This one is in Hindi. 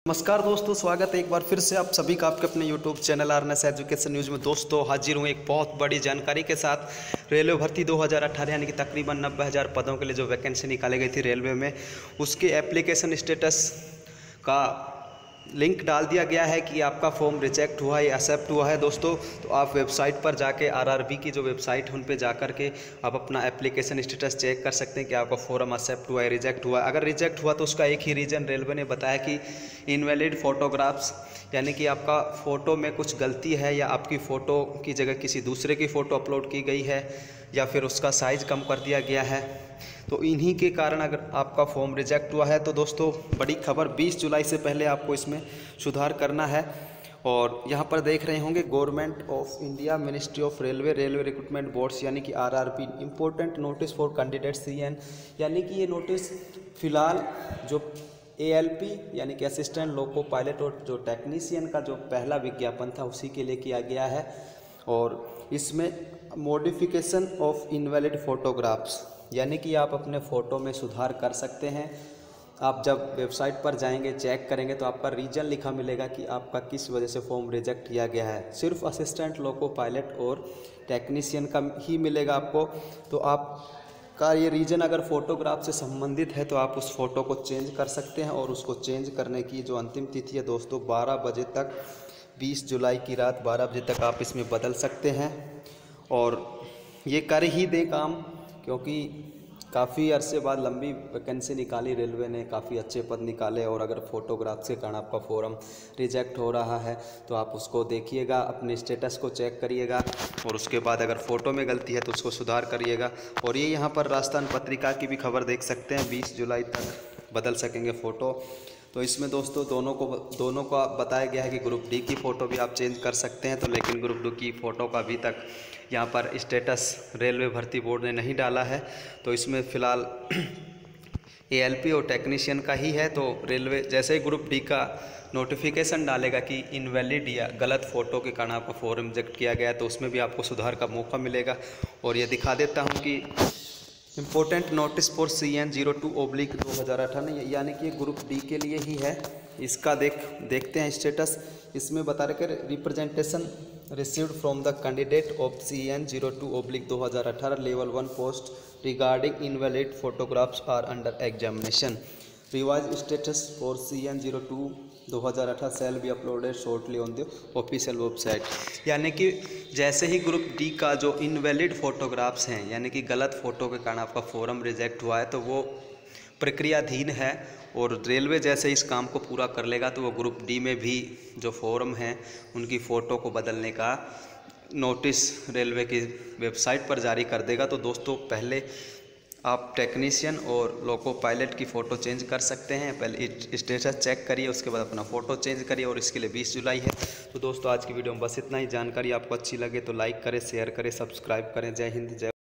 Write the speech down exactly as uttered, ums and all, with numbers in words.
नमस्कार दोस्तों, स्वागत है एक बार फिर से आप सभी का आपके अपने YouTube channel RNS education news में। दोस्तों हाजिर हूँ एक बहुत बड़ी जानकारी के साथ। रेलवे भर्ती दो हज़ार अठारह यानी कि तकरीबन नब्बे हज़ार पदों के लिए जो वैकेंसी निकाली गई थी रेलवे में, उसके एप्लीकेशन स्टेटस का लिंक डाल दिया गया है कि आपका फॉर्म रिजेक्ट हुआ है या एक्सेप्ट हुआ है। दोस्तों तो आप वेबसाइट पर जाके आरआरबी की जो वेबसाइट है उन पे जा कर के आप अपना एप्लीकेशन स्टेटस चेक कर सकते हैं कि आपका फॉर्म एक्सेप्ट हुआ है, रिजेक्ट हुआ है। अगर रिजेक्ट हुआ तो उसका एक ही रीज़न रेलवे ने बताया कि इनवैलिड फ़ोटोग्राफ्स, यानी कि आपका फ़ोटो में कुछ गलती है या आपकी फ़ोटो की जगह किसी दूसरे की फ़ोटो अपलोड की गई है या फिर उसका साइज़ कम कर दिया गया है। तो इन्हीं के कारण अगर आपका फॉर्म रिजेक्ट हुआ है तो दोस्तों बड़ी खबर, बीस जुलाई से पहले आपको इसमें सुधार करना है। और यहाँ पर देख रहे होंगे government of India, ministry of railway, railway recruitment boards यानी कि RRB, important notice for candidate CEN, यानी कि ये नोटिस फ़िलहाल जो एएलपी यानी कि असिस्टेंट लोको पायलट और जो टेक्नीशियन का जो पहला विज्ञापन था उसी के लिए किया गया है। और इसमें मॉडिफिकेशन ऑफ इनवैलिड फ़ोटोग्राफ्स, यानी कि आप अपने फ़ोटो में सुधार कर सकते हैं। आप जब वेबसाइट पर जाएंगे, चेक करेंगे तो आपका रीज़न लिखा मिलेगा कि आपका किस वजह से फॉर्म रिजेक्ट किया गया है। सिर्फ असिस्टेंट लोको पायलट और टेक्नीशियन का ही मिलेगा आपको। तो आपका ये रीज़न अगर फ़ोटोग्राफ से संबंधित है तो आप उस फ़ोटो को चेंज कर सकते हैं। और उसको चेंज करने की जो अंतिम तिथि है दोस्तों बारह बजे तक, बीस जुलाई की रात बारह बजे तक आप इसमें बदल सकते हैं। और ये कर ही दें काम, क्योंकि काफ़ी अरसे बाद लंबी वैकेंसी निकाली रेलवे ने, काफ़ी अच्छे पद निकाले। और अगर फ़ोटोग्राफ के कारण आपका फॉर्म रिजेक्ट हो रहा है तो आप उसको देखिएगा, अपने स्टेटस को चेक करिएगा और उसके बाद अगर फ़ोटो में गलती है तो उसको सुधार करिएगा। और ये यहाँ पर राजस्थान पत्रिका की भी खबर देख सकते हैं, बीस जुलाई तक बदल सकेंगे फ़ोटो। तो इसमें दोस्तों दोनों को दोनों को बताया गया है कि ग्रुप डी की फ़ोटो भी आप चेंज कर सकते हैं। तो लेकिन ग्रुप डी की फ़ोटो का अभी तक यहाँ पर स्टेटस रेलवे भर्ती बोर्ड ने नहीं डाला है। तो इसमें फ़िलहाल एएलपी और टेक्नीशियन का ही है। तो रेलवे जैसे ही ग्रुप डी का नोटिफिकेशन डालेगा कि इनवैलिड या गलत फ़ोटो के कारण आपका फॉर्म रिजेक्ट किया गया है तो उसमें भी आपको सुधार का मौका मिलेगा। और ये दिखा देता हूँ कि important notice for C N zero two oblique दो हज़ार अठारह, यानी कि ग्रुप डी के लिए ही है। इसका देख देखते हैं स्टेटस। इसमें बता रहे कि representation received from the candidate of C N zero two oblique दो हज़ार अठारह level one post regarding invalid photographs are under examination. Revise status for C N zero two दो हज़ार अठारह shall be uploaded shortly on the official website. यानी कि जैसे ही ग्रुप डी का जो इनवैलिड फ़ोटोग्राफ्स हैं, यानी कि गलत फ़ोटो के कारण आपका फॉर्म रिजेक्ट हुआ है, तो वो प्रक्रियाधीन है। और रेलवे जैसे इस काम को पूरा कर लेगा तो वो ग्रुप डी में भी जो फॉर्म हैं उनकी फ़ोटो को बदलने का नोटिस रेलवे की वेबसाइट पर जारी कर देगा। तो दोस्तों पहले आप टेक्नीशियन और लोको पायलट की फ़ोटो चेंज कर सकते हैं। पहले स्टेटस चेक करिए, उसके बाद अपना फ़ोटो चेंज करिए। और इसके लिए बीस जुलाई है। तो दोस्तों आज की वीडियो में बस इतना ही। जानकारी आपको अच्छी लगे तो लाइक करें, शेयर करें, सब्सक्राइब करें। जय हिंद, जय